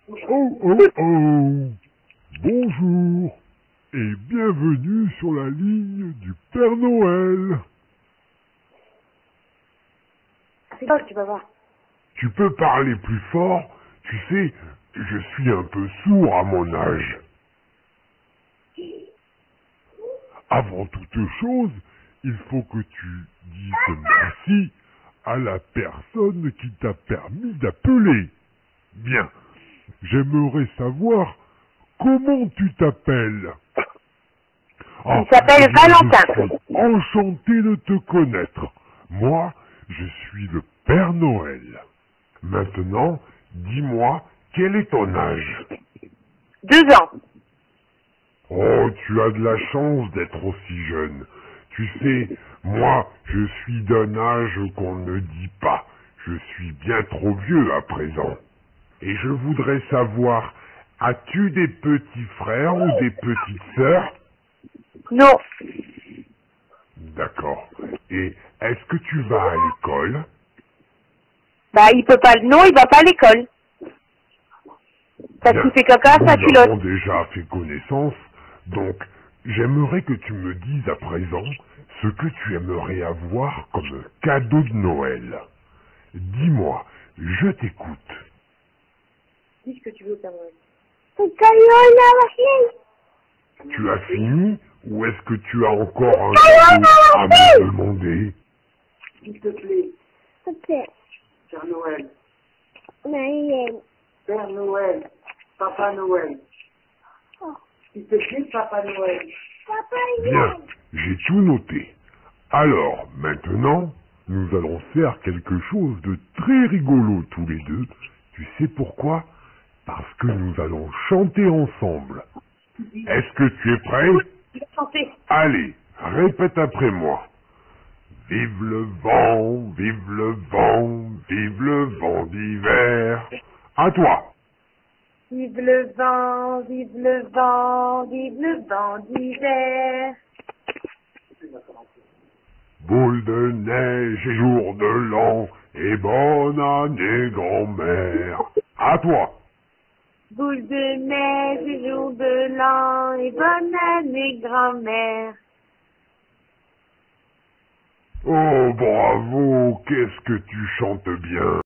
Oh, oh, oh. Bonjour et bienvenue sur la ligne du Père Noël. C'est pas que tu vas voir. Tu peux parler plus fort? Tu sais, je suis un peu sourd à mon âge. Avant toute chose, il faut que tu dises merci à la personne qui t'a permis d'appeler. Bien, j'aimerais savoir comment tu t'appelles. Il s'appelle Valentin. Je suis enchanté de te connaître. Moi, je suis le Père Noël. Maintenant, dis-moi, quel est ton âge? 2 ans. Oh, tu as de la chance d'être aussi jeune. Tu sais, moi, je suis d'un âge qu'on ne dit pas. Je suis bien trop vieux à présent. Et je voudrais savoir, as-tu des petits frères ou des petites sœurs? Non. D'accord. Et est-ce que tu vas à l'école? Bah, il peut pas. Non, il va pas à l'école. Parce Bien, qu'il fait caca à sa nous avons culotte. déjà fait connaissance, donc j'aimerais que tu me dises à présent ce que tu aimerais avoir comme cadeau de Noël. Dis-moi, je t'écoute. Dis ce que tu veux, Père Noël. Tu as fini ou est-ce que tu as encore un cadeau à me demander? S'il te plaît, Ok. Père Noël, Noël. Père Noël, Papa Noël. Oh. S'il te plaît, Papa Noël. Papa Bien, j'ai tout noté. Alors, maintenant, nous allons faire quelque chose de très rigolo tous les deux. Tu sais pourquoi? Parce que nous allons chanter ensemble. Est-ce que tu es prêt? Il va chanter. Allez, répète après moi. Vive le vent, vive le vent, vive le vent d'hiver. À toi. Vive le vent, vive le vent, vive le vent d'hiver. Boule de neige et jour de l'an, et bonne année grand-mère. À toi. Boule de neige et jour de l'an et bonne année grand-mère. Oh bravo, qu'est-ce que tu chantes bien.